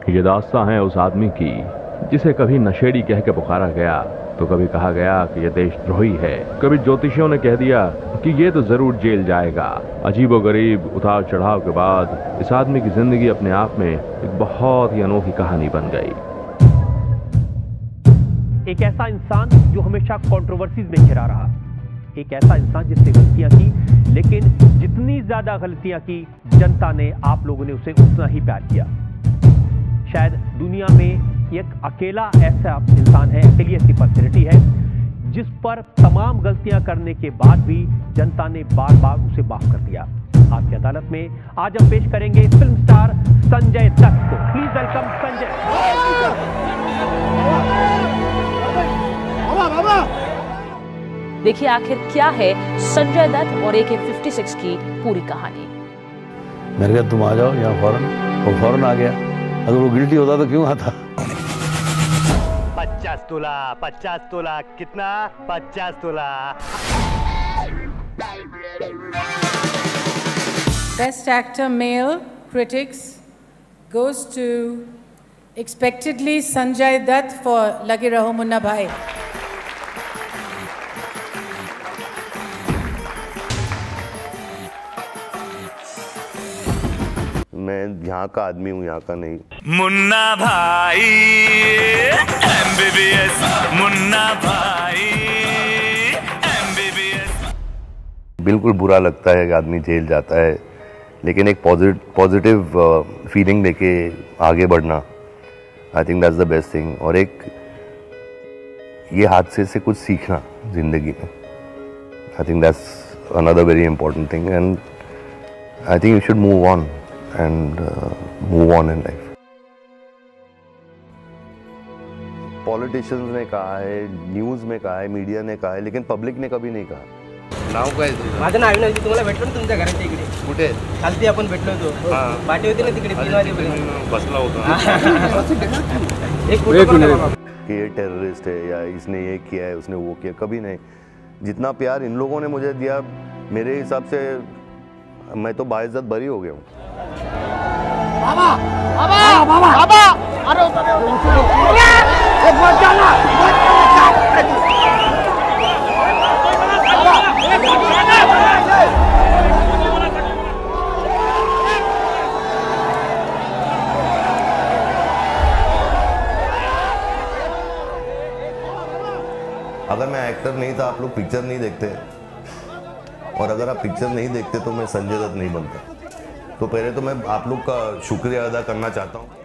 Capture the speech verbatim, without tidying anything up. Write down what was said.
ये दास्तां है उस आदमी की जिसे कभी नशेड़ी कह के पुकारा गया तो कभी कहा गया कि यह देशद्रोही है। कभी ज्योतिषियों ने कह दिया कि ये तो जरूर जेल जाएगा। अजीबोगरीब उतार चढ़ाव के बाद इस आदमी की जिंदगी अपने आप में एक बहुत ही अनोखी कहानी बन गई। एक ऐसा इंसान जो हमेशा कंट्रोवर्सीज में घिरा रहा, एक ऐसा इंसान जिसने गलतियां की, लेकिन जितनी ज्यादा गलतियां की जनता ने, आप लोगों ने उसे उतना ही प्यार किया। शायद दुनिया में एक अकेला ऐसा इंसान है, अकेली ऐसी पर्सनैलिटी है जिस पर तमाम गलतियां करने के बाद भी जनता ने बार बार उसे माफ कर दिया। आपकी अदालत में आज हम पेश करेंगे फिल्म स्टार संजय दत्त को। Please welcome Sanjay. देखिए आखिर क्या है संजय दत्त और ए के फिफ्टी सिक्स की पूरी कहानी। मैंने कहा तुम आ जाओ यहाँ फौरन, वो फौरन आ गया। अगर वो गिल्टी होता तो क्यों आता। पचास तोला, पचास तोला, कितना? पचास तोला। Best actor male critics goes to expectedly Sanjay Dutt for Lage Raho Munna Bhai. मैं यहाँ का आदमी हूँ, यहाँ का नहीं। Munna Bhai M B B S, Munna Bhai M B B S. बिल्कुल बुरा लगता है कि आदमी जेल जाता है, लेकिन एक पॉजिटिव फीलिंग लेके आगे बढ़ना, I think that's the best thing. और एक ये हादसे से कुछ सीखना जिंदगी में, I think that's another very important thing. And I think you should move on and uh, move on in life. Politicians ने कहा है, न्यूज में कहा है, मीडिया ने कहा है, लेकिन पब्लिक ने कभी नहीं कहा। नाव काय माझं नाव अविनाश, तुम्हाला भेटलो ना तुमच्या घराच्या इकडे। कुठे? खालती आपण भेटलो होतो, पाठी होती ना तिकडे तीन वाजेपर्यंत बसला होता। एक फोटो कि ये टेररिस्ट है या इसने ये किया है, उसने वो किया, कभी नहीं। जितना प्यार इन लोगों ने मुझे दिया, मेरे हिसाब से मैं तो बाइज्जत बरी हो गया हूँ। बाबा बाबा बाबा बाबा अरे एक मत जाना, अगर मैं एक्टर नहीं था आप लोग पिक्चर नहीं देखते, और अगर आप पिक्चर नहीं देखते तो मैं संजय दत्त नहीं बनता। तो पहले तो मैं आप लोग का शुक्रिया अदा करना चाहता हूँ।